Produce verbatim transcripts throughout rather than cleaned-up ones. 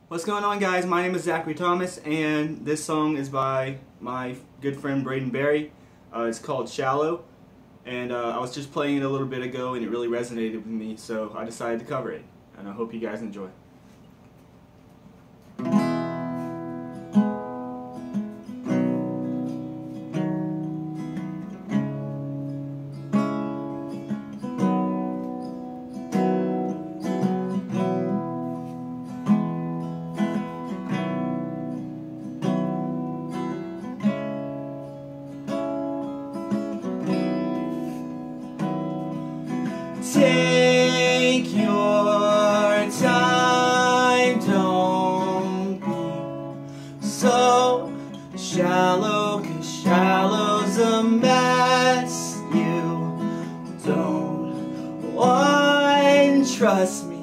What's going on, guys? My name is Zachary Thomas, and this song is by my good friend Braden Barrie. Uh, it's called Shallow, and uh, I was just playing it a little bit ago and it really resonated with me, so I decided to cover it, and I hope you guys enjoy. Take your time, don't be so shallow, 'cause shallow's a mess you don't want, trust me.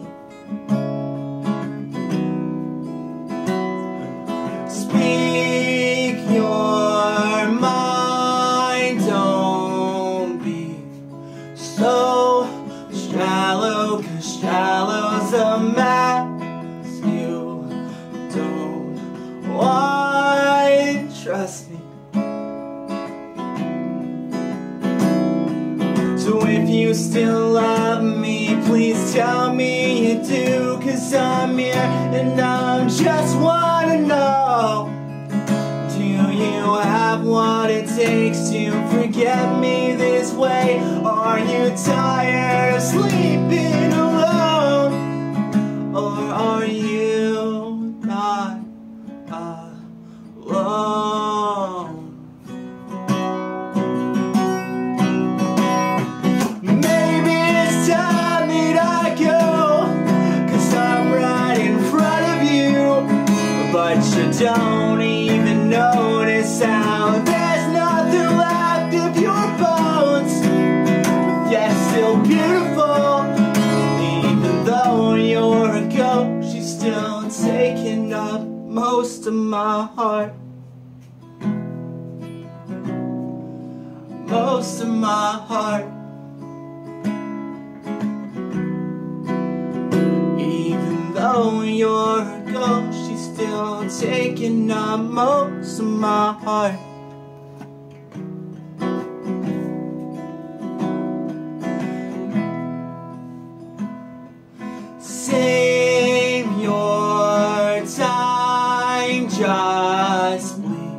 Speak your mind, don't be so shallow, 'cause shallow's a mess you don't want, trust me. So if you still love me, please tell me you do, 'cause I'm here and I just wanna know, do you have what it takes to forget me this way? Are you tired of sleeping alone? Or are you not alone? Maybe it's time that I go, 'cause I'm right in front of you, but you don't even notice how there's nothing left of your bones. Yet still beautiful, even though you're a ghost, she's still taking up most of my heart, most of my heart. Even though you're a ghost, she's still taking up most of my heart. Save your time, just bleed.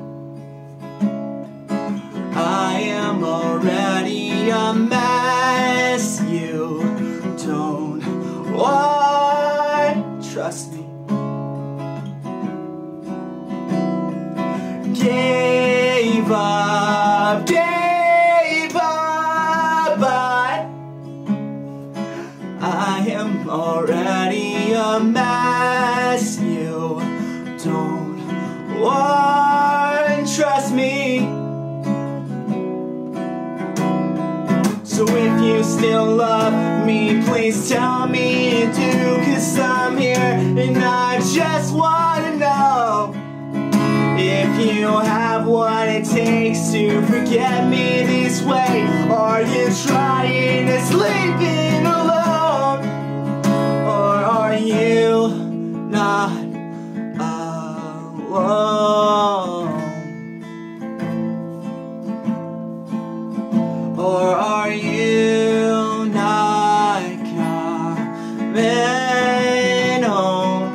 I am already a mess you don't want, trust me. Gave up, gave up, but I am already a mess you don't want, trust me. So if you still love me, please tell me you do, 'cause I'm here and I just wanna know if you have what it takes to forget me this way. Are you trying to sleep in alone? Or are you not alone? Or are you not coming home?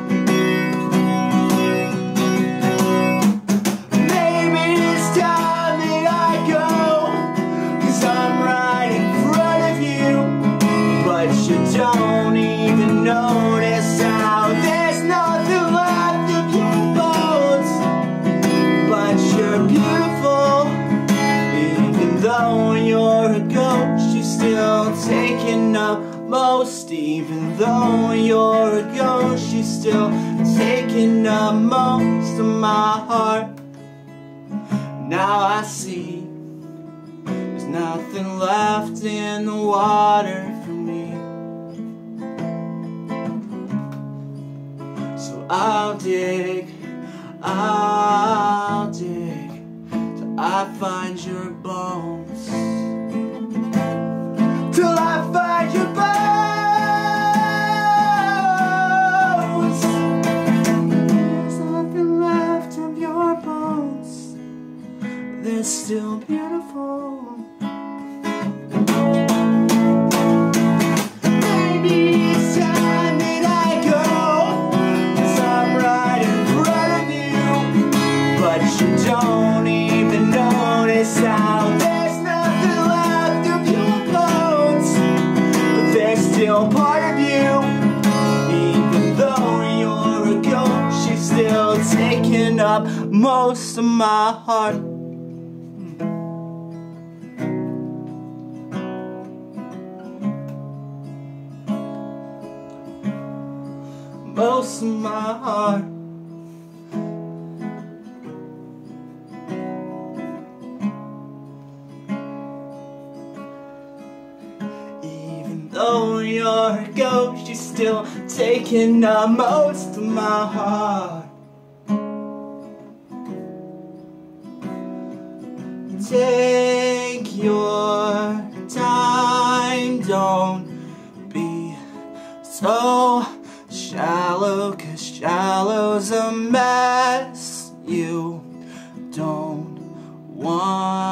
Maybe it's time that I go, 'cause I'm right in front of you, but you don't even notice how there's nothing left of your bones. But you're beautiful, even though you're a ghost, she's still taking up most. Even though you're a ghost, she's still taking up most of my heart. Now I see there's nothing left in the water for me, so I'll dig, I'll dig till I find your bones, till I find your bones. up most of my heart. Most of my heart. Even though you're a ghost, you're still taking up most of my heart. Take your time, don't be so shallow, 'cause shallow's a mess you don't want.